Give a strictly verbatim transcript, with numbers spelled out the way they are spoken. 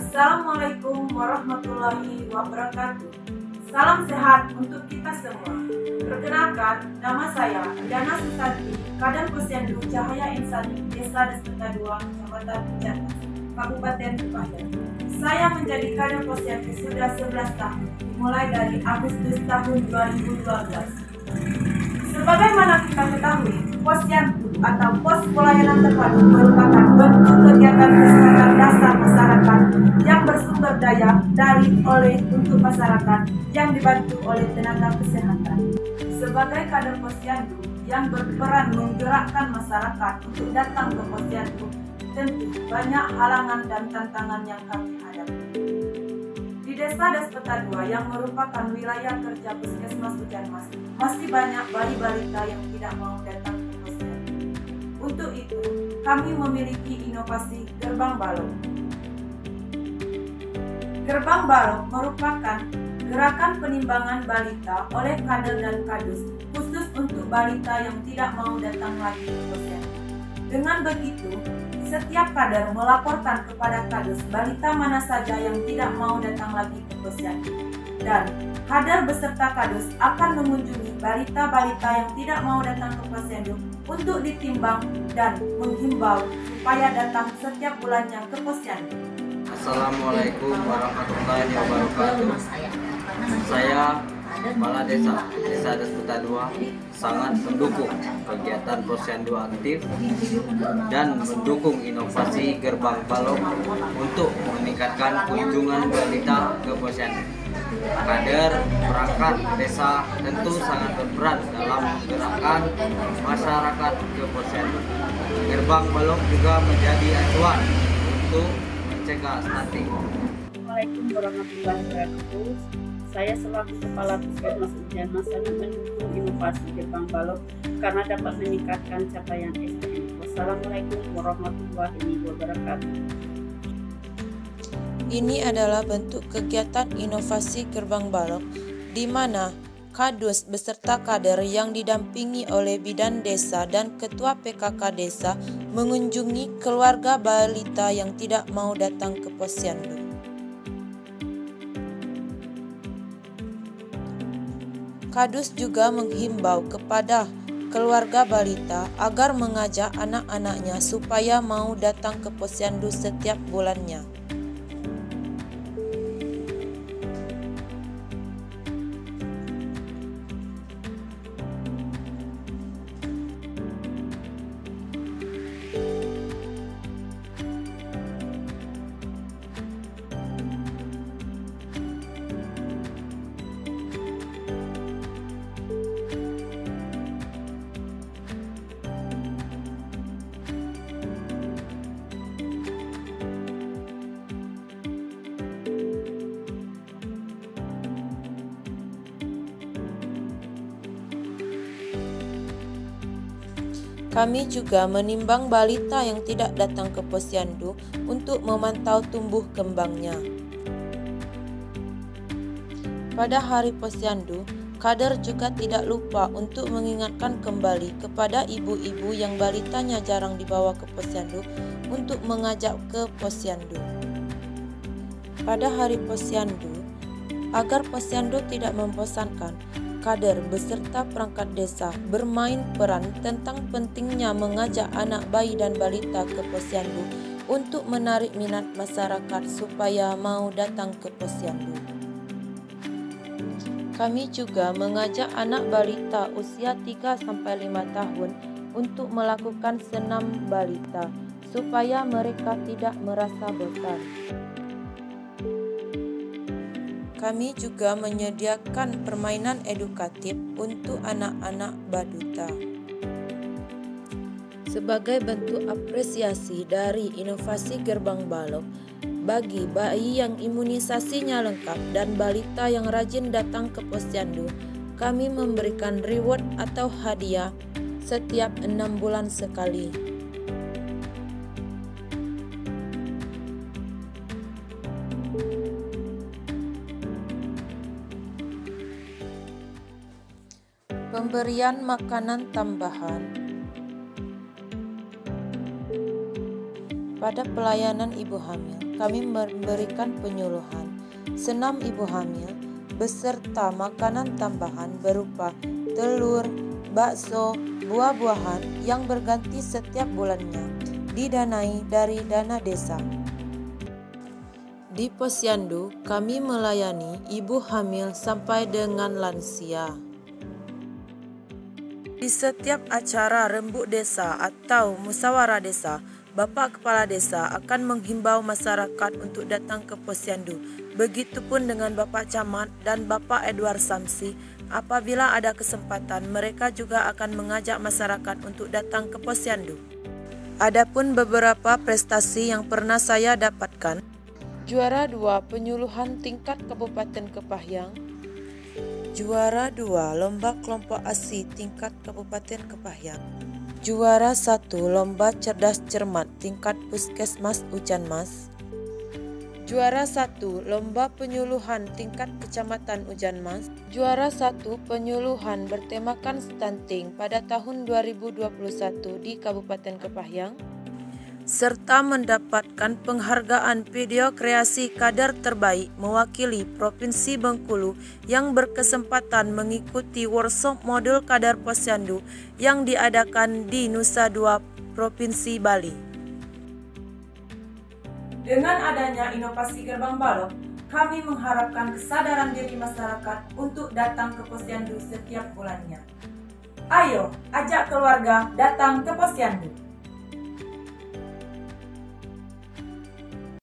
Assalamualaikum warahmatullahi wabarakatuh. Salam sehat untuk kita semua. Perkenalkan, nama saya Diana Susanti, Kader Posyandu Cahaya Insani, Desa Despeta dua, Kecamatan Ciamis, Kabupaten Tuban. Saya menjadi kader Posyandu sudah sebelas tahun, mulai dari Agustus tahun dua ribu dua belas. Sebagaimana kita ketahui, Posyandu atau Pos Pelayanan Terpadu merupakan bentuk kegiatan kesehatan dasar masyarakat yang bersumber daya dari oleh untuk masyarakat yang dibantu oleh tenaga kesehatan. Sebagai kader Posyandu yang berperan menggerakkan masyarakat untuk datang ke Posyandu, tentu banyak halangan dan tantangan yang kami hadapi. Di Desa Despeta dua yang merupakan wilayah kerja Puskesmas Hujanmas, masih banyak bayi balita yang tidak mau datang ke Posyandu. Untuk itu, kami memiliki inovasi Gerbang Balok. Gerbang Balok merupakan gerakan penimbangan balita oleh kader dan kadus, khusus untuk balita yang tidak mau datang lagi ke Posyandu. Dengan begitu, setiap kader melaporkan kepada kadus balita mana saja yang tidak mau datang lagi ke Posyandu, dan kader beserta kadus akan mengunjungi balita-balita yang tidak mau datang ke Posyandu untuk ditimbang dan menghimbau supaya datang setiap bulannya ke Posyandu. Assalamualaikum warahmatullahi wabarakatuh. Saya Kepala Desa Desa Despeta dua sangat mendukung kegiatan Posyandu aktif dan mendukung inovasi Gerbang Balok untuk meningkatkan kunjungan balita ke Posyandu. Kader perangkat desa tentu sangat berperan dalam menggerakkan masyarakat ke Posyandu. Gerbang Balok juga menjadi acuan untuk mencegah stunting. Assalamualaikum warahmatullahi wabarakatuh. Saya selaku Kepala Puskesmas Hujanmas sangat mendukung inovasi Gerbang Balok karena dapat meningkatkan capaian S D M. Wassalamualaikum warahmatullahi wabarakatuh. Ini adalah bentuk kegiatan inovasi Gerbang Balok, di mana kadus beserta kader yang didampingi oleh bidan desa dan ketua P K K desa mengunjungi keluarga balita yang tidak mau datang ke Posyandu. Kadus juga menghimbau kepada keluarga balita agar mengajak anak-anaknya supaya mau datang ke Posyandu setiap bulannya. Kami juga menimbang balita yang tidak datang ke Posyandu untuk memantau tumbuh kembangnya. Pada Hari Posyandu, kader juga tidak lupa untuk mengingatkan kembali kepada ibu-ibu yang balitanya jarang dibawa ke Posyandu untuk mengajak ke Posyandu. Pada Hari Posyandu, agar Posyandu tidak membosankan, kader beserta perangkat desa bermain peran tentang pentingnya mengajak anak bayi dan balita ke Posyandu untuk menarik minat masyarakat supaya mau datang ke Posyandu. Kami juga mengajak anak balita usia tiga sampai lima tahun untuk melakukan senam balita supaya mereka tidak merasa bosan. Kami juga menyediakan permainan edukatif untuk anak-anak balita. Sebagai bentuk apresiasi dari inovasi Gerbang Balok, bagi bayi yang imunisasinya lengkap dan balita yang rajin datang ke Posyandu, kami memberikan reward atau hadiah setiap enam bulan sekali. Pemberian makanan tambahan. pada pelayanan ibu hamil, kami memberikan penyuluhan, senam ibu hamil, beserta makanan tambahan berupa telur, bakso, buah-buahan yang berganti setiap bulannya, didanai dari dana desa. Di Posyandu, kami melayani ibu hamil sampai dengan lansia. Di setiap acara rembuk desa atau musyawarah desa, Bapak Kepala Desa akan menghimbau masyarakat untuk datang ke Posyandu. Begitupun dengan Bapak Camat dan Bapak Edward Samsi. Apabila ada kesempatan, mereka juga akan mengajak masyarakat untuk datang ke Posyandu. Adapun beberapa prestasi yang pernah saya dapatkan: juara dua penyuluhan tingkat Kabupaten Kepahyang, juara dua lomba kelompok ASI tingkat Kabupaten Kepahyang, juara satu lomba cerdas cermat tingkat Puskesmas Ujanmas, juara satu lomba penyuluhan tingkat Kecamatan Ujanmas, juara satu penyuluhan bertemakan stunting pada tahun dua ribu dua puluh satu di Kabupaten Kepahyang, serta mendapatkan penghargaan video kreasi kader terbaik mewakili Provinsi Bengkulu yang berkesempatan mengikuti workshop modul kader Posyandu yang diadakan di Nusa Dua, Provinsi Bali. Dengan adanya inovasi Gerbang Balok, kami mengharapkan kesadaran diri masyarakat untuk datang ke Posyandu setiap bulannya. Ayo, ajak keluarga datang ke Posyandu.